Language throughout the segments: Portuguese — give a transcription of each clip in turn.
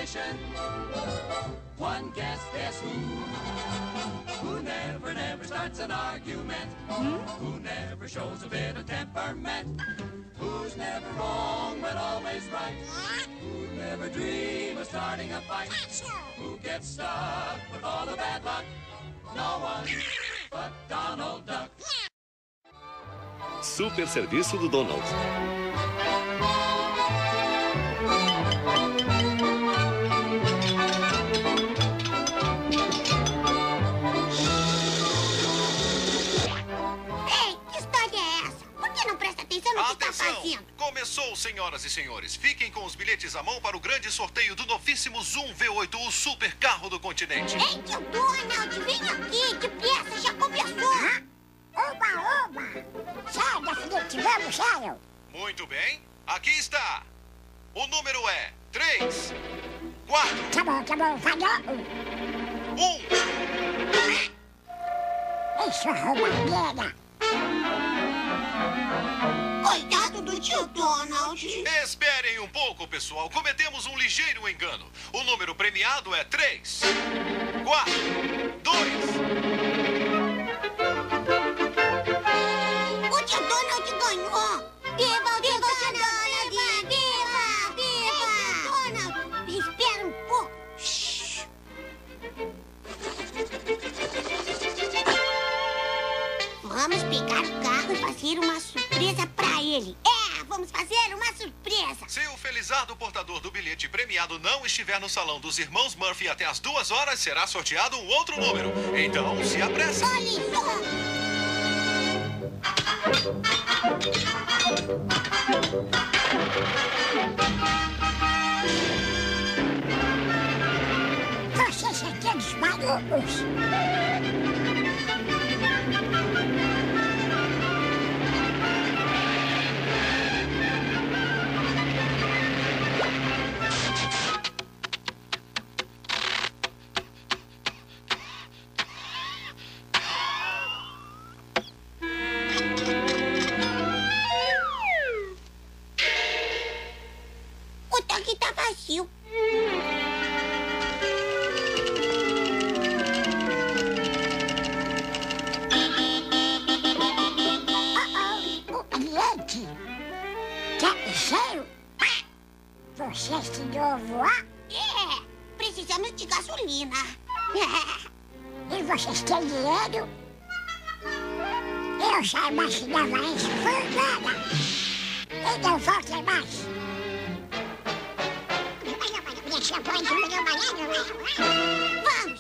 competition. One guess who? Who never starts an argument. Who never shows a bit of temperament. Who's never wrong but always right. Who never dream of starting a fight. Who gets stuck with all the bad luck. No one but Donald Duck. Super serviço do Donald. Ei, que história é essa? Por que não presta atenção no que está fazendo? Começou, senhoras e senhores. Fiquem com os bilhetes à mão para o grande sorteio do novíssimo Zoom V8, o super carro do continente. Ei, tio Donald, vem aqui, depressa, já começou. Oba! Sério, Felipe, vamos, sério. Muito bem, aqui está. O número é 3, 4... Tá bom, falhou. 1. Isso, roubalheira. Coitado do tio Donald. Esperem um pouco, pessoal. Cometemos um ligeiro engano. O número premiado é 3, 4, 2... O tio Donald ganhou. Viva o tio Donald! Viva! Donald! Espera um pouco. Shhh. Vamos pegar o carro e fazer uma surpresa pra ele. Vamos fazer uma surpresa. Se o felizardo portador do bilhete premiado não estiver no salão dos irmãos Murphy até as 2 horas, será sorteado um outro número. Então, se apresse. Olha isso. Vocês são aqueles malucos. O tanque tá vazio. O bilhete. Sério? Vocês tentam voar? Precisamos de gasolina. E vocês têm dinheiro? Eu já imaginava isso por nada. Então voltem mais. Vamos.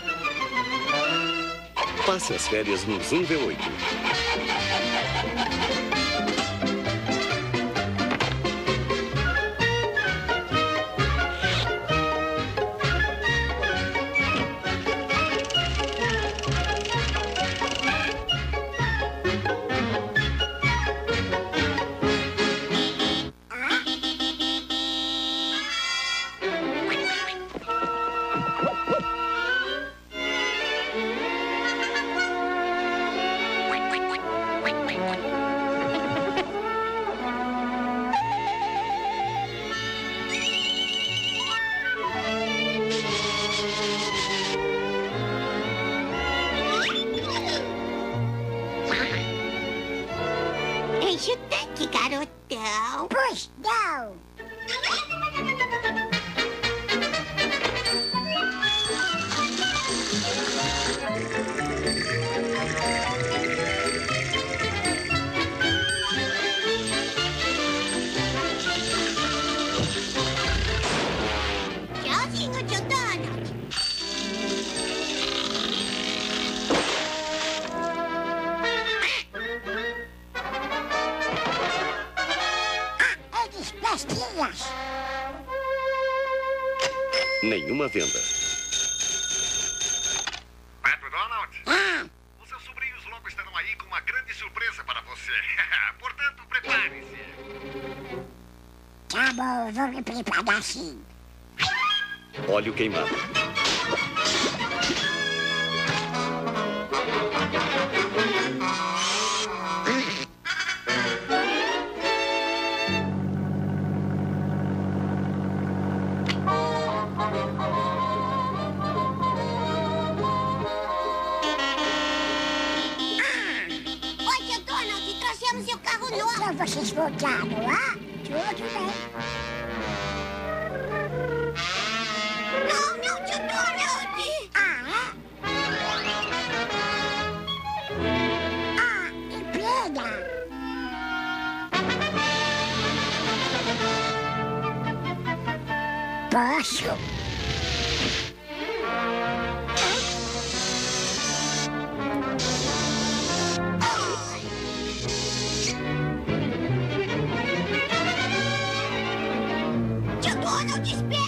Passe as férias no Zoom V8. Enche o tanque, garotão. Pois não. Tchauzinho, tio Donald. Eles pastilhas. Nenhuma venda. Petro Donald, Ah, os seus sobrinhos logo estarão aí com uma grande surpresa para você. Portanto, prepare-se. tá bom, vou me preparar sim. Óleo queimado. vocês voltaram, ah? Tudo bem. Não, não, tio Donald! Ah, é? Ah, e pena. Posso? Tio Donald, espere!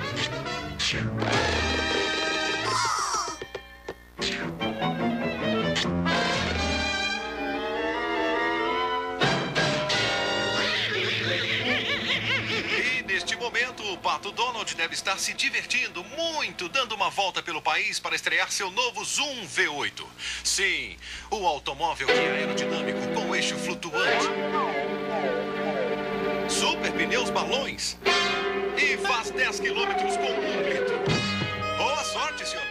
E neste momento, o Pato Donald deve estar se divertindo muito, dando uma volta pelo país para estrear seu novo Zoom V8. Sim, o automóvel que é aerodinâmico com eixo flutuante, super pneus balões e faz 10 quilômetros com 1 litro. Boa sorte, senhor.